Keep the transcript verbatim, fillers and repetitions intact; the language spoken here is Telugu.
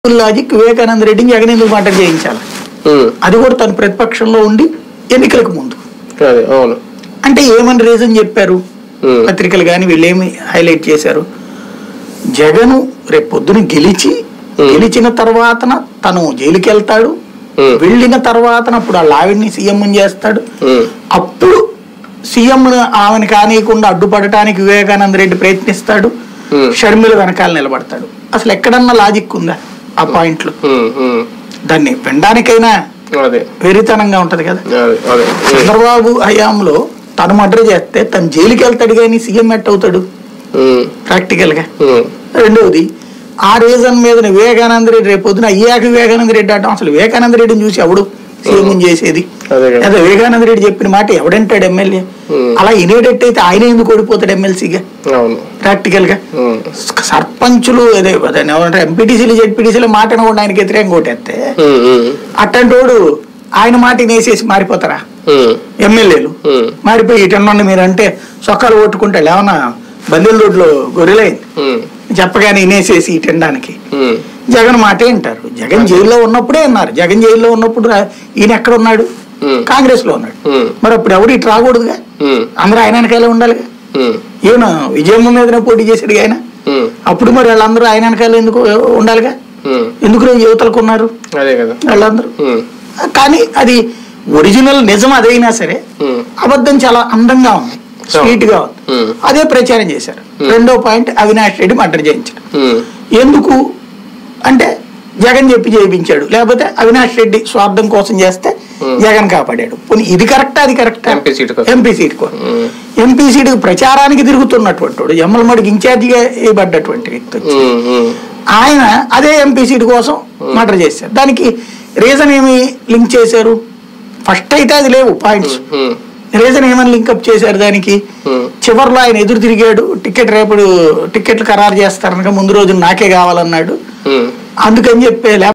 లాజిక్ వివేకానంద రెడ్డిని జగన్ ఎందుకు మర్డర్ చేయించాలి? అది కూడా తన ప్రతిపక్షంలో ఉండి ఎన్నికలకు ముందు అంటే ఏమని రీజన్ చెప్పారు పత్రికలు కానీ వీళ్ళు ఏమి హైలైట్ చేశారు? జగన్ రేపు పొద్దున గెలిచి గెలిచిన తర్వాత తను జైలుకి వెళ్తాడు, వెళ్ళిన తర్వాత అప్పుడు ఆ లావిడ్ని సీఎం చేస్తాడు, అప్పుడు సీఎం ఆమెను కానీయకుండా అడ్డుపడటానికి వివేకానంద రెడ్డి ప్రయత్నిస్తాడు, షర్మిల వెనకాల నిలబడతాడు. అసలు ఎక్కడన్నా లాజిక్ ఉందా ఆ పాయింట్ లో? దాన్ని వినడానికైనా వెరితనంగా ఉంటది కదా. చంద్రబాబు హయాంలో తను మర్డర్ చేస్తే తను జైలుకి వెళ్తాడు కానీ సీఎం ఎట్ అవుతాడు ప్రాక్టికల్ గా. రెండవది ఆ రీజన్ మీద వివేకానంద రెడ్డి రేపు పొద్దున అయ్యాక వివేకానంద రెడ్డి అంటాం. అసలు వివేకానంద రెడ్డిని చూసి ఎవడు సీఎం చేసేది? అదే వివేకానంద రెడ్డి చెప్పిన మాట ఎవడంటాడు ఎమ్మెల్యే? అలా ఇనేటట్టు అయితే ఆయన ఎందుకు ఓడిపోతాడు ఎమ్మెల్సీగా ప్రాక్టికల్ గా? సర్పంచులు అదే ఏమంటారు ఎంపీటీసీలు జెడ్పీటీసీలు మాట కూడా ఆయనకి వ్యతిరేకంగా ఓటేస్తే అట్టంటోడు ఆయన మాట వేసేసి మారిపోతారా ఎమ్మెల్యేలు? మారిపోయి ఇటన్నండి మీరు అంటే సొక్కాలు కొట్టుకుంటాడు ఏమన్నా బందెల రోడ్లో గొర్రెలైంది చెప్పగానే వినేసేసి తినడానికి. జగన్ మాటే అంటారు. జగన్ జైల్లో ఉన్నప్పుడే అన్నారు. జగన్ జైల్లో ఉన్నప్పుడు ఈయన ఎక్కడ ఉన్నాడు? కాంగ్రెస్ లో ఉన్నాడు. మరి అప్పుడు ఎవరు ఇటు రాకూడదుగా? అందరూ ఆయన వెనకాలే ఉండాలిగా. ఈయన విజయమ్మ మీదనే పోటీ చేశాడు ఆయన. అప్పుడు మరి వాళ్ళందరూ ఆయన వెనకాల ఎందుకు ఉండాలిగా? ఎందుకు యువతలకు ఉన్నారు వాళ్ళందరూ? కానీ అది ఒరిజినల్ నిజం అదైనా సరే అబద్ధం చాలా అందంగా ఉంది, స్వీట్ గా ఉంది. అదే ప్రచారం చేశారు. రెండో పాయింట్ అవినాష్ రెడ్డి మర్డర్ చేయించాడు. ఎందుకు అంటే జగన్ చెప్పి చేయించాడు, లేకపోతే అవినాష్ రెడ్డి స్వార్థం కోసం చేస్తే జగన్ కాపాడాడు. పోనీ ఇది కరెక్టా అది కరెక్టా? ఎంపీ సీట్ కోసం ఎంపీ సీట్ ప్రచారానికి తిరుగుతున్నటువంటి వాడు ఎమ్మలమడికి ఇన్ఛార్జిగా వేయబడ్డటువంటి వ్యక్తి వచ్చి ఆయన అదే ఎంపీ సీట్ కోసం మర్డర్ చేశారు. దానికి రీజన్ ఏమి లింక్ చేశారు? ఫస్ట్ అయితే అది లేవు పాయింట్స్. రీజన్ ఏమని లింకప్ చేశారు దానికి? చివరిలో ఆయన ఎదురు తిరిగాడు, టికెట్ రేపు టికెట్లు ఖరారు చేస్తారనక ముందు రోజు నాకే కావాలన్నాడు, అందుకని చెప్పే